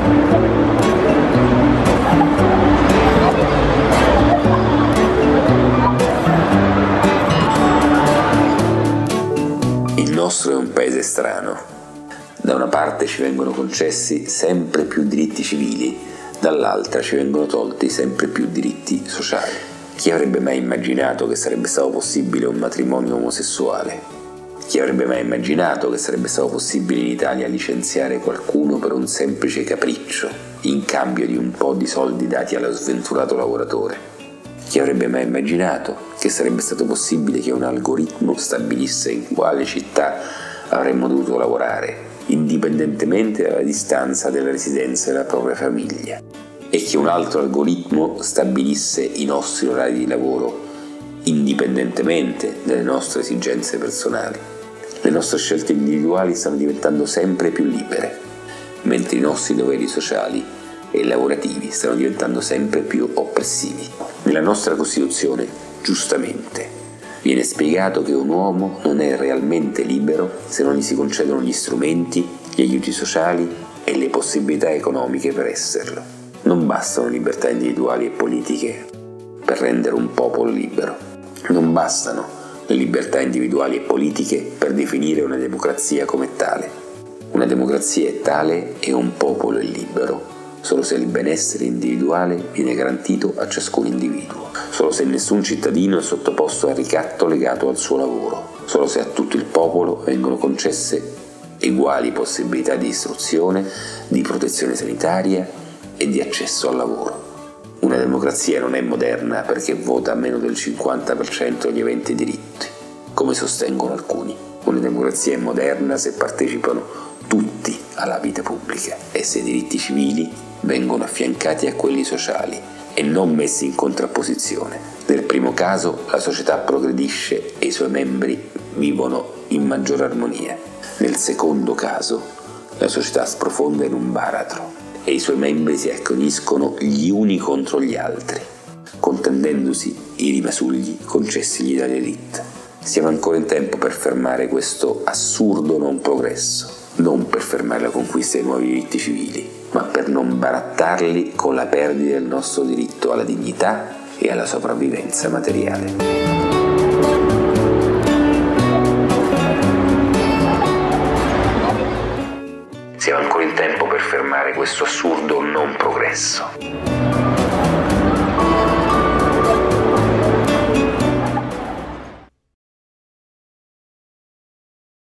Il nostro è un paese strano. Da una parte ci vengono concessi sempre più diritti civili, dall'altra ci vengono tolti sempre più diritti sociali. Chi avrebbe mai immaginato che sarebbe stato possibile un matrimonio omosessuale? Chi avrebbe mai immaginato che sarebbe stato possibile in Italia licenziare qualcuno per un semplice capriccio, in cambio di un po' di soldi dati allo sventurato lavoratore? Chi avrebbe mai immaginato che sarebbe stato possibile che un algoritmo stabilisse in quale città avremmo dovuto lavorare, indipendentemente dalla distanza della residenza della propria famiglia, e che un altro algoritmo stabilisse i nostri orari di lavoro, indipendentemente dalle nostre esigenze personali? Le nostre scelte individuali stanno diventando sempre più libere, mentre i nostri doveri sociali e lavorativi stanno diventando sempre più oppressivi. Nella nostra Costituzione, giustamente, viene spiegato che un uomo non è realmente libero se non gli si concedono gli strumenti, gli aiuti sociali e le possibilità economiche per esserlo. Non bastano libertà individuali e politiche per rendere un popolo libero. Non bastano le libertà individuali e politiche per definire una democrazia come tale. Una democrazia è tale e un popolo è libero solo se il benessere individuale viene garantito a ciascun individuo, solo se nessun cittadino è sottoposto al ricatto legato al suo lavoro, solo se a tutto il popolo vengono concesse uguali possibilità di istruzione, di protezione sanitaria e di accesso al lavoro. Una democrazia non è moderna perché vota meno del 50% degli aventi diritti, come sostengono alcuni. Una democrazia è moderna se partecipano tutti alla vita pubblica e se i diritti civili vengono affiancati a quelli sociali e non messi in contrapposizione. Nel primo caso la società progredisce e i suoi membri vivono in maggiore armonia. Nel secondo caso la società sprofonda in un baratro e i suoi membri si acconiscono gli uni contro gli altri, contendendosi i rimasugli concessigli dall'elite. Siamo ancora in tempo per fermare questo assurdo non progresso, non per fermare la conquista dei nuovi diritti civili, ma per non barattarli con la perdita del nostro diritto alla dignità e alla sopravvivenza materiale. Siamo ancora in tempo per fermare questo assurdo non progresso.